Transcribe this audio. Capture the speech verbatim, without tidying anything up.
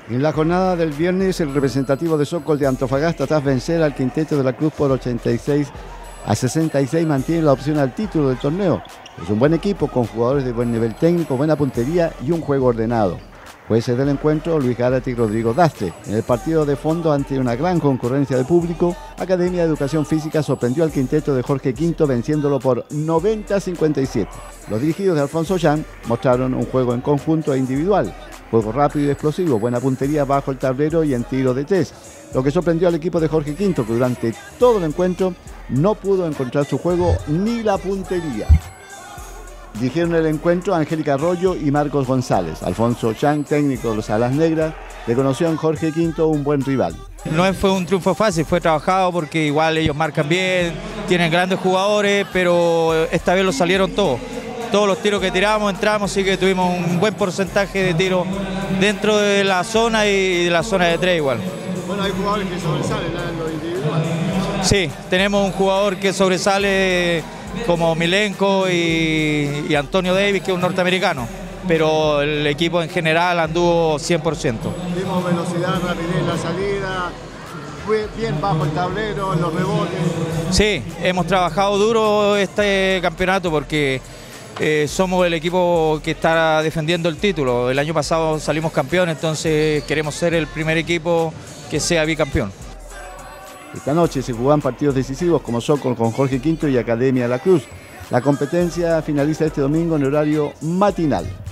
En la jornada del viernes, el representativo de Sokol de Antofagasta, tras vencer al quinteto de la Cruz por ochenta y seis a sesenta y seis, mantiene la opción al título del torneo. Es un buen equipo con jugadores de buen nivel técnico, buena puntería y un juego ordenado. Jueces del encuentro, Luis Gárate y Rodrigo Dastre. En el partido de fondo, ante una gran concurrencia de público, Academia de Educación Física sorprendió al quinteto de Jorge Quinto, venciéndolo por noventa a cincuenta y siete. Los dirigidos de Alfonso Chan mostraron un juego en conjunto e individual. Juego rápido y explosivo, buena puntería bajo el tablero y en tiro de tres. Lo que sorprendió al equipo de Jorge Quinto, que durante todo el encuentro no pudo encontrar su juego ni la puntería. Dirigieron el encuentro Angélica Arroyo y Marcos González. Alfonso Chan, técnico de los Alas Negras, reconoció en Jorge Quinto un buen rival. No fue un triunfo fácil, fue trabajado porque igual ellos marcan bien, tienen grandes jugadores, pero esta vez lo salieron todos. Todos los tiros que tiramos, entramos, así que tuvimos un buen porcentaje de tiros dentro de la zona y de la zona de tres igual. Bueno, hay jugadores que sobresalen en lo individual. Sí, tenemos un jugador que sobresale como Milenko y, y Antonio Davis, que es un norteamericano, pero el equipo en general anduvo cien por ciento. Vimos velocidad, rapidez en la salida, fue bien bajo el tablero, en los rebotes. Sí, hemos trabajado duro este campeonato porque eh, somos el equipo que está defendiendo el título. El año pasado salimos campeones, entonces queremos ser el primer equipo que sea bicampeón. Esta noche se jugan partidos decisivos como Sokol con Jorge Quinto y Academia de la Cruz. La competencia finaliza este domingo en horario matinal.